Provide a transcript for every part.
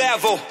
level.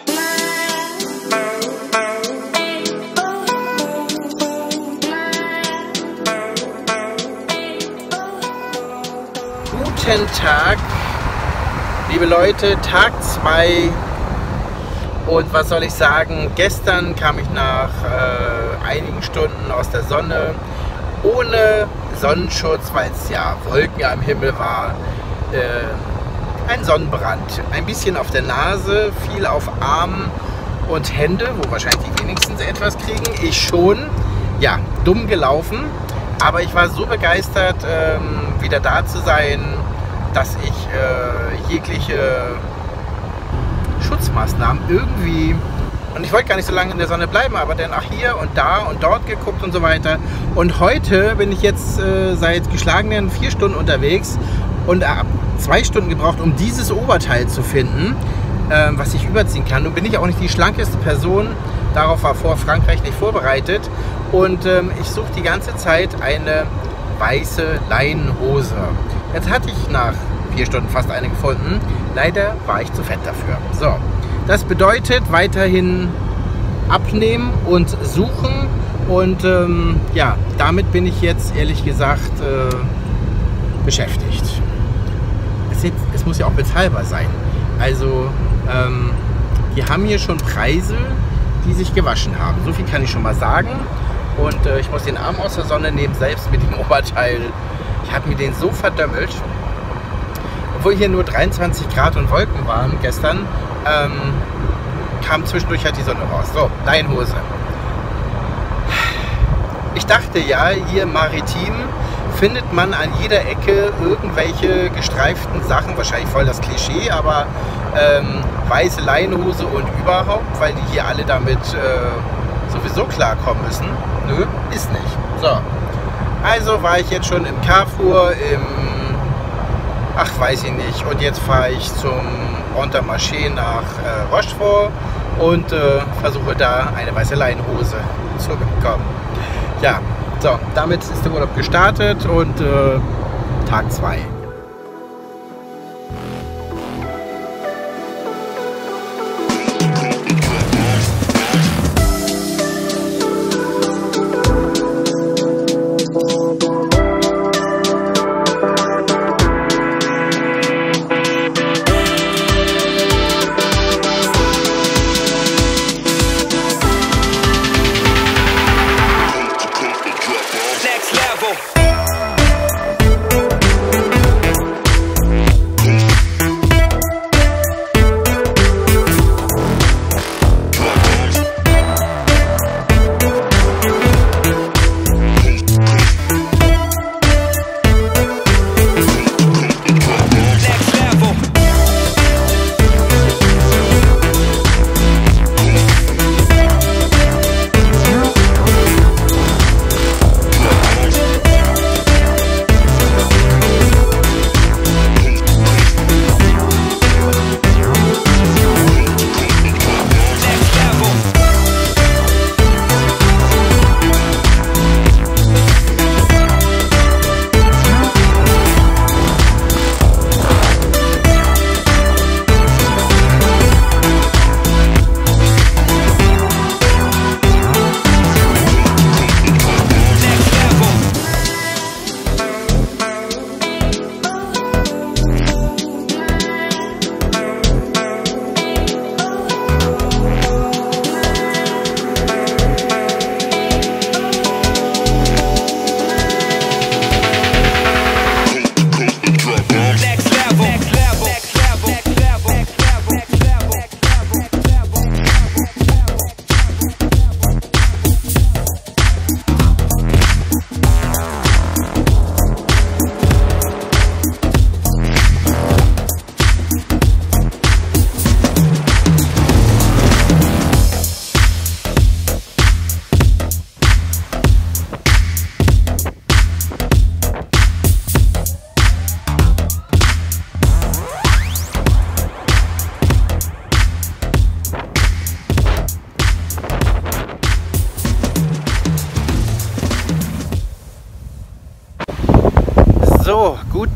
Guten Tag, liebe Leute, Tag 2 und was soll ich sagen, gestern kam ich nach einigen Stunden aus der Sonne ohne Sonnenschutz, weil es ja Wolken am Himmel war, ein Sonnenbrand, ein bisschen auf der Nase, viel auf Armen und Hände, wo wahrscheinlich die wenigsten etwas kriegen, ich schon, ja, dumm gelaufen, aber ich war so begeistert, wieder da zu sein, dass ich jegliche Schutzmaßnahmen irgendwie, und ich wollte gar nicht so lange in der Sonne bleiben, aber dann auch hier und da und dort geguckt und so weiter. Und heute bin ich jetzt seit geschlagenen 4 Stunden unterwegs und habe 2 Stunden gebraucht, um dieses Oberteil zu finden, was ich überziehen kann. Nun bin ich auch nicht die schlankeste Person, darauf war vor Frankreich nicht vorbereitet. Und ich suche die ganze Zeit eine weiße Leinenhose. Jetzt hatte ich nach 4 Stunden fast eine gefunden. Leider war ich zu fett dafür. So, das bedeutet weiterhin abnehmen und suchen. Und ja, damit bin ich jetzt ehrlich gesagt beschäftigt. Es muss ja auch bezahlbar sein. Also, die haben hier schon Preise, die sich gewaschen haben. So viel kann ich schon mal sagen. Und ich muss den Arm aus der Sonne nehmen, selbst mit dem Oberteil. Ich habe mir den so verdömmelt. Obwohl hier nur 23 Grad und Wolken waren gestern, kam zwischendurch halt die Sonne raus. So, Leinenhose. Ich dachte ja, hier maritim findet man an jeder Ecke irgendwelche gestreiften Sachen. Wahrscheinlich voll das Klischee, aber weiße Leinenhose und überhaupt, weil die hier alle damit sowieso klarkommen müssen. Nö, ist nicht. So, also war ich jetzt schon im Carrefour, ach weiß ich nicht, und jetzt fahre ich zum Intermarché nach Rochefort und versuche da eine weiße Leinenhose zu bekommen. Ja, so, damit ist der Urlaub gestartet und Tag 2.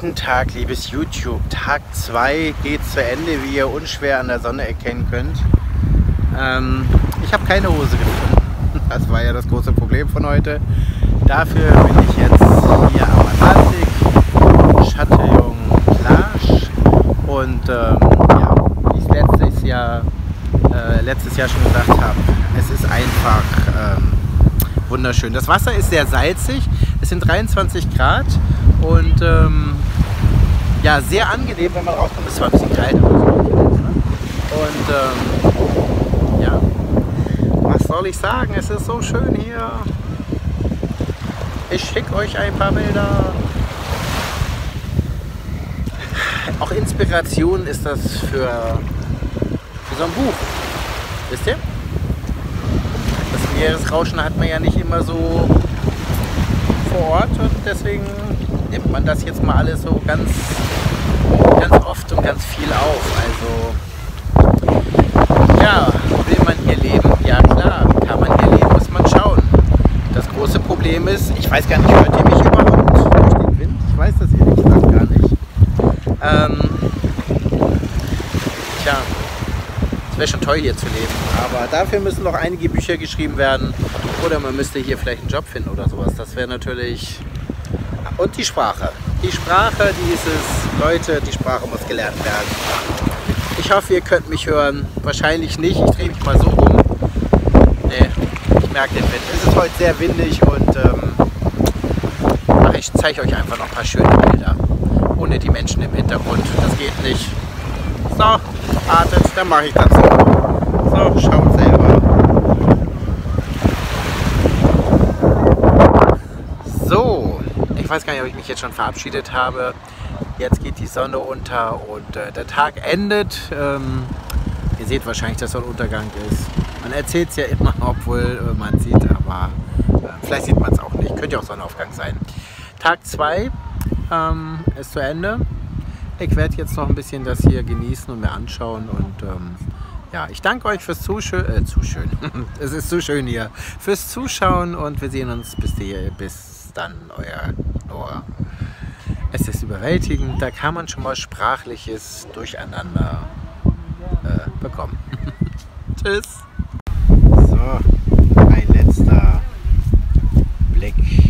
Guten Tag, liebes YouTube. Tag 2 geht zu Ende, wie ihr unschwer an der Sonne erkennen könnt. Ich habe keine Hose gefunden. Das war ja das große Problem von heute. Dafür bin ich jetzt hier am Atlantik, Châtillon Plage. Und ja, wie ich letztes Jahr schon gesagt habe, es ist einfach wunderschön. Das Wasser ist sehr salzig, es sind 23 Grad und ja, sehr angenehm, wenn man rauskommt. Es war ein bisschen kalt, aber so. Und ja, was soll ich sagen? Es ist so schön hier. Ich schicke euch ein paar Bilder. Auch Inspiration ist das für so ein Buch. Wisst ihr? Das Meeresrauschen hat man ja nicht immer so vor Ort und deswegen nimmt man das jetzt mal alles so ganz oft und ganz viel auf. Also ja, will man hier leben? Ja klar, kann man hier leben, muss man schauen. Das große Problem ist, ich weiß gar nicht, hört ihr mich überhaupt durch den Wind? Ich weiß das ehrlich gesagt gar nicht. Tja, es wäre schon toll hier zu leben, aber dafür müssen noch einige Bücher geschrieben werden oder man müsste hier vielleicht einen Job finden oder sowas. Das wäre natürlich... Und die Sprache. Die Sprache, die ist es, Leute, die Sprache muss gelernt werden. Ich hoffe, ihr könnt mich hören. Wahrscheinlich nicht, ich drehe mich mal so rum. Nee, ich merke den Wind. Es ist heute sehr windig und ich zeige euch einfach noch ein paar schöne Bilder. Ohne die Menschen im Hintergrund. Das geht nicht. So, wartet, dann mache ich das so. So, schaut selber. So, ich weiß gar nicht, ob ich mich jetzt schon verabschiedet habe. Jetzt geht die Sonne unter und der Tag endet. Ihr seht wahrscheinlich, dass Sonnenuntergang ist. Man erzählt es ja immer, obwohl man sieht, aber vielleicht sieht man es auch nicht. Könnte ja auch Sonnenaufgang sein. Tag 2 ist zu Ende. Ich werde jetzt noch ein bisschen das hier genießen und mir anschauen und ja, ich danke euch fürs Zuschauen. Es ist zu schön hier. Fürs Zuschauen und wir sehen uns bis dann, euer Noah. Es ist überwältigend, da kann man schon mal sprachliches Durcheinander bekommen. Tschüss. So, ein letzter Blick